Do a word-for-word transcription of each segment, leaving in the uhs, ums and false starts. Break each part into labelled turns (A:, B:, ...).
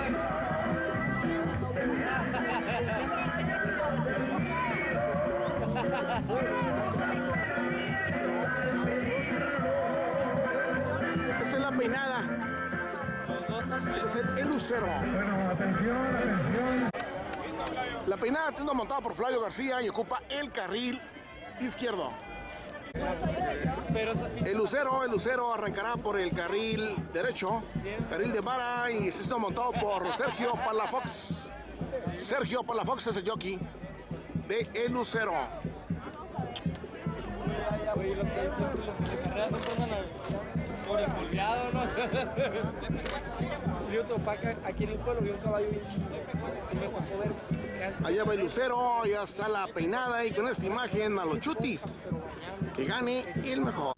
A: Esa es la peinada. Este es el, el lucero.
B: Bueno, atención, atención.
A: La peinada siendo montada por Flavio García y ocupa el carril izquierdo. El lucero, el lucero arrancará por el carril derecho, carril de vara, y está siendo montado por Sergio Palafox. Sergio Palafox es el jockey de el lucero.
C: Oye, los que las carreras no pasan por empolveado, ¿no? Yo topaca aquí en el pueblo vi un caballo bien chido. Me tocó ver.
A: Allá va el lucero, ya está la peinada y con esta imagen a los chutis. Que gane el mejor.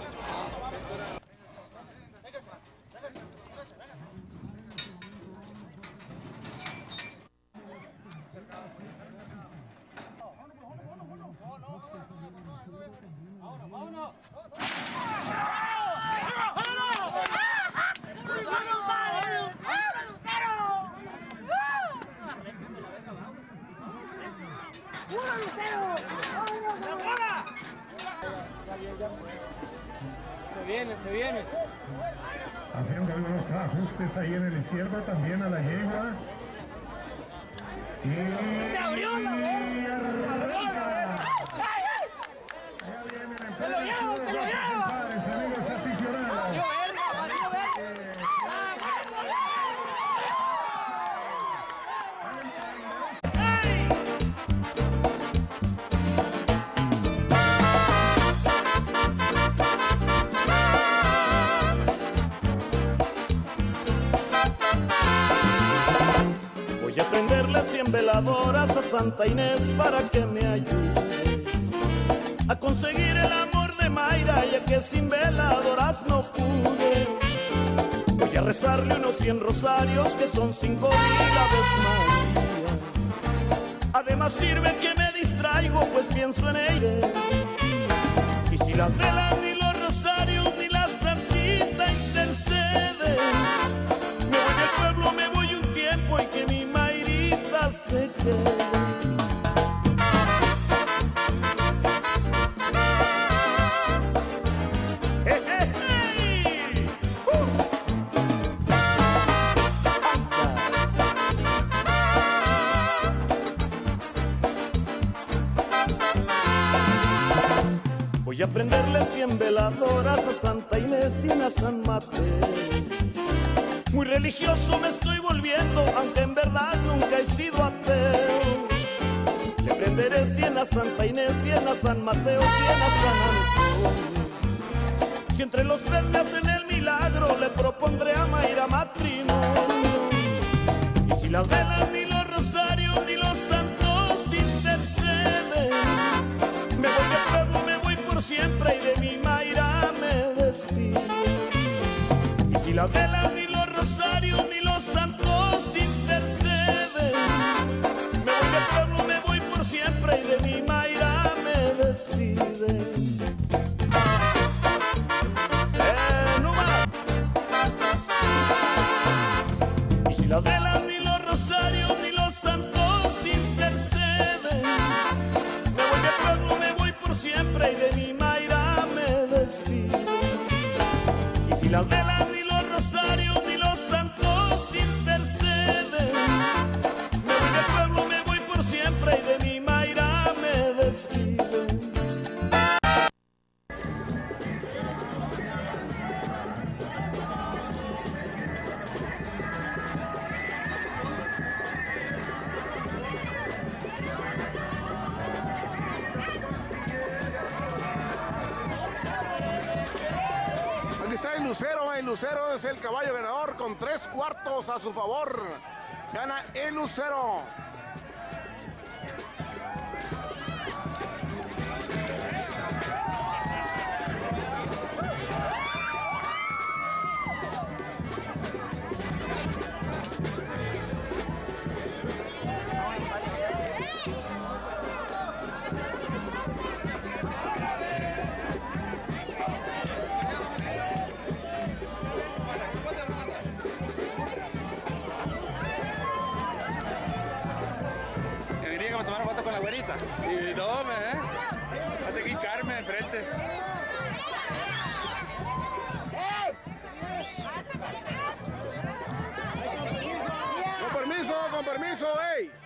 C: Se viene, se viene.
B: Haciendo algunos ajustes ahí en el izquierdo también a la yegua. Y...
C: ¡Se abrió la verga! ¡Se abrió la verga! ¡Ay, ay!
B: Allá viene la
C: ¡Se lo llevo, se lo llevo!
B: Padres, amigos aficionados.
C: ¡Valió verga, valió verga! ¡Ah,
D: Voy a prenderle cien veladoras a Santa Inés para que me ayude a conseguir el amor de Mayra, ya que sin veladoras no pude. Voy a rezarle unos cien rosarios que son cinco mil aves Marías. Además sirve que me distraigo, pues pienso en ella. Y si las velas ni los rosarios ni la santita interceden, me voy del pueblo, me voy un tiempo y que mi Mayrita se quede. ¡Hey, hey, hey! ¡Uh! Voy a prenderle cien veladoras a Santa Inés y a San Mateo. Muy religioso me estoy volviendo, aunque en verdad nunca he sido ateo. Le prenderé cien a Santa Inés, cien a San Mateo, cien a San Antonio. Si entre los tres me hacen el milagro, le propondré a Mayra matrimonio. Y si las velas ni los rosarios ni los santos interceden, me voy del pueblo, me voy por siempre y de mi Mayra me despido. Y si las velas ni los rosarios ni los santos interceden, me voy del pueblo, me voy por siempre y de mi Mayra me despide. Eh, no más. Y si las velas ni los rosarios ni los santos interceden, me voy del pueblo, me voy por siempre y de mi Mayra me despido. Y si las velas ni los rosarios ni los santos interceden, me voy del pueblo, me voy por siempre y de mi Mayra me despido.
A: Aquí está el lucero, el lucero es el caballo ganador con tres cuartos a su favor. Gana el lucero.
E: neta. Y no, me, ¿eh? Hace que hincarme enfrente.
A: Con permiso, con permiso, ey.